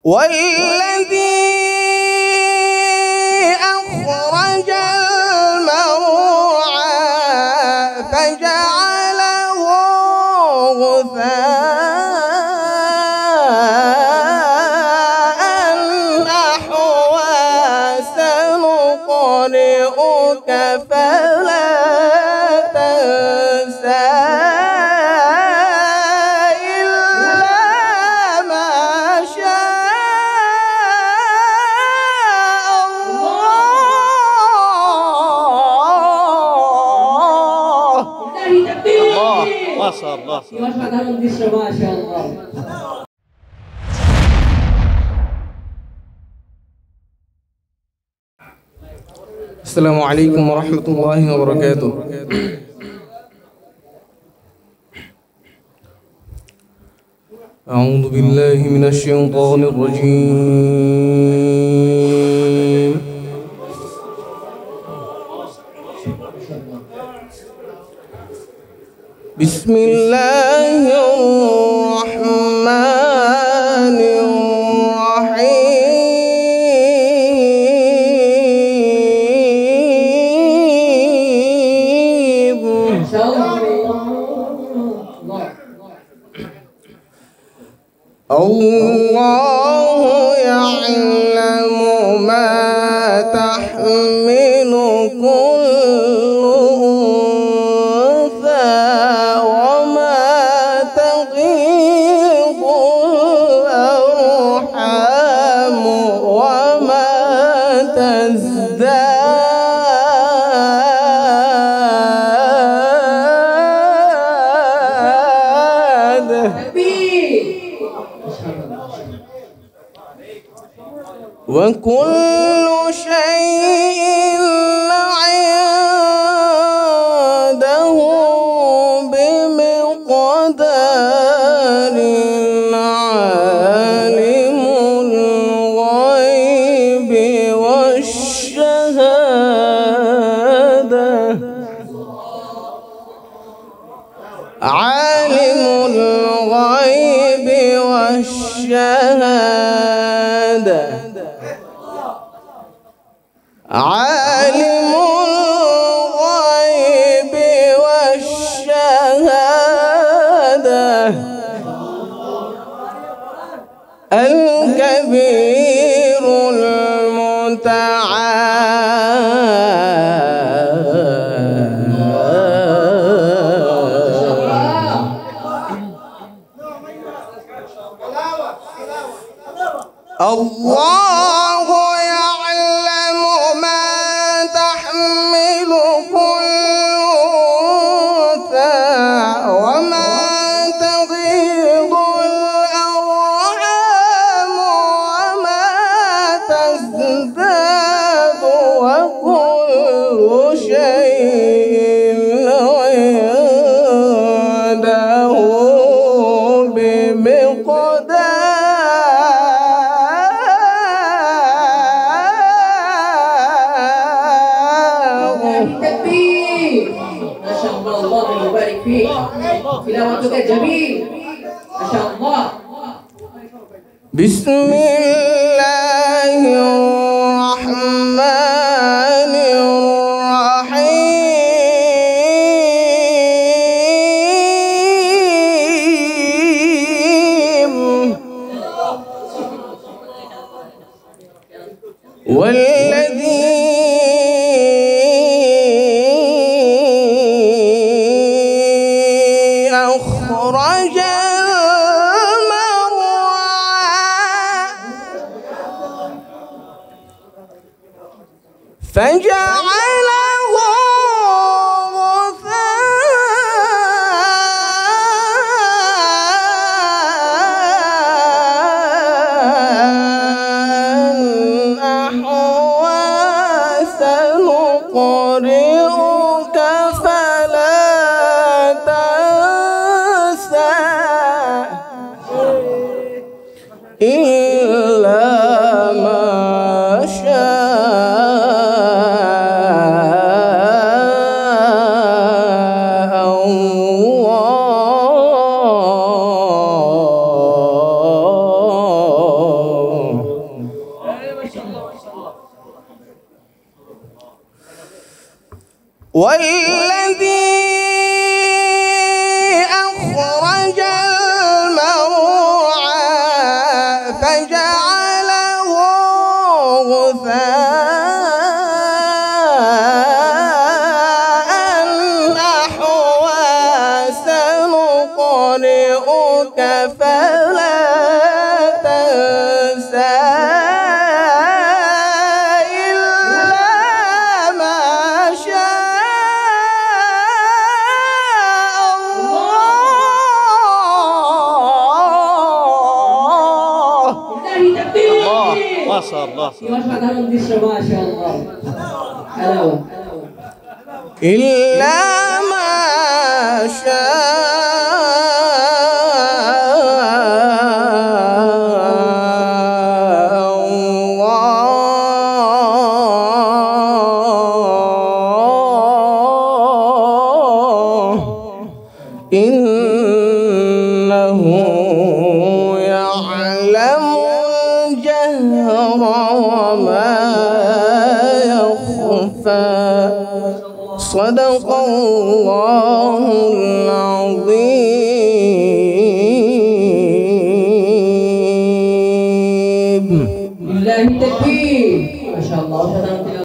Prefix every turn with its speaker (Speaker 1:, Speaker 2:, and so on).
Speaker 1: والذي أخرج المرعى فجعله غثاء أحوى سنقرئك فلا تنسى
Speaker 2: ما شاء الله. ما شاء الله.
Speaker 1: السلام عليكم ورحمة الله وبركاته. أعوذ بالله من الشيطان الرجيم. بسم الله الرحمن الرحيم. الله يعلم ما تحمل كل أنثى وما تغيض الأرحام وما تزداد وكل شيء عنده بمقدار. عالم الغيب والشهادة عالم الغيب والشهادة عالم الغيب والشهادة الكبير المتعال. الله يعلم ما تحمل كل أنثى وما تغيض الأرحام وما تزداد وكل شيء عنده بمقدار.
Speaker 2: ما شاء الله. الله يبارك فيك. تلاوتك جميل. ما شاء الله.
Speaker 1: بسم الله الرحمن الرحيم. والذي أخرج المرعى فجعله غثاء أحوى سنقرئك فلا تنسى إلا ما شاء الله. والذي أخرج المرعى فجعله غثاء أحوى سنقرئك فلا تنسى
Speaker 3: ما شاء الله
Speaker 1: إلا ما شاء الله إنه يعلم الجهر وما يخفى صدق الله العظيم.
Speaker 2: لله التكبير. ما شاء الله.